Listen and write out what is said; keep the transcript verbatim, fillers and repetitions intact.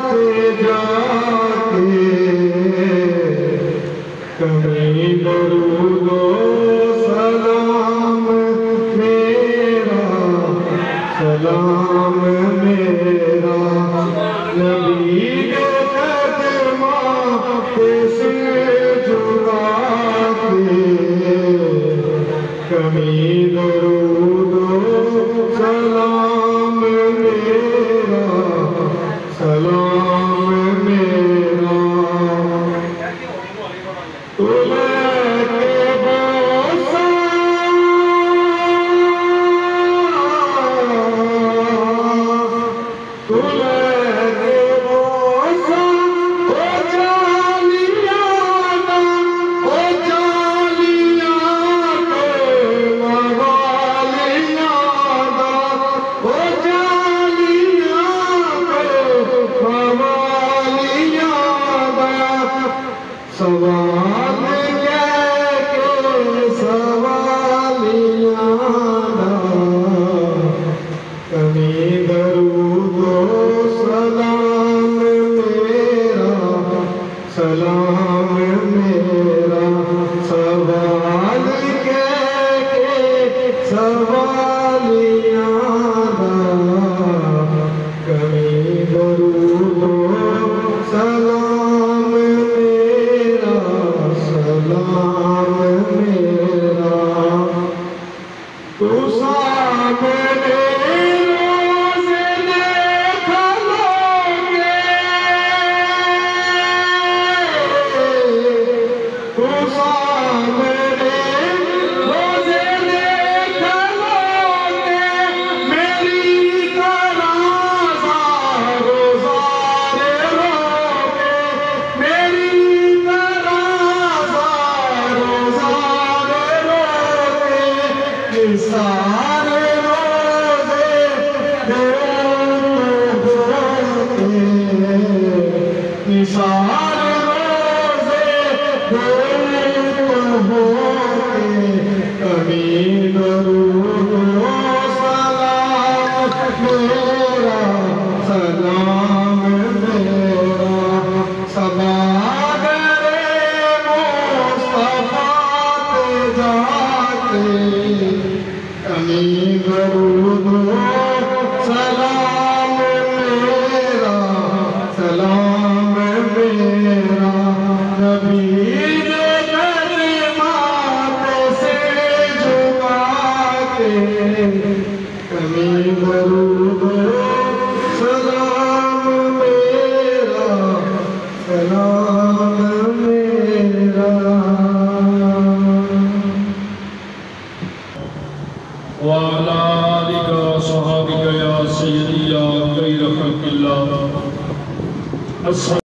कभी दरूदो सलाम मेरा, सलाम मेरा नबी के कदमों पे सिर झुका के, कभी दरूदो सलाम मेरा, सलाम मेरा सवाल क्या के सवालियाँ कभी दरूदो सलाम मेरा, सलाम मेरा सवाल क्या के सवालियाँ कभी दरूदो सलाम मेरा, सलाम मेरा तू सामने रोज़े देख लोगे, तू सामने रोज़े देख लोगे, मेरी तरह रोज़ारे रोगे, मेरी तरह रोज़ारे रोगे, सारे रोज़े होते, सारे रोज़े होते, कभी दरूदो सलाम मेरा, सलाम मेरा सबागरे मुस्तफा ते जाते, कभी दरूदो सलाम मेरा, सलाम मेरा नबी के कदमों पे सिर झुका के, कभी दरूदो सलाम मेरा, सलाम मेरा वाला आलिका सहाबिका या सय्यदी या खैर खल्किल्लाह।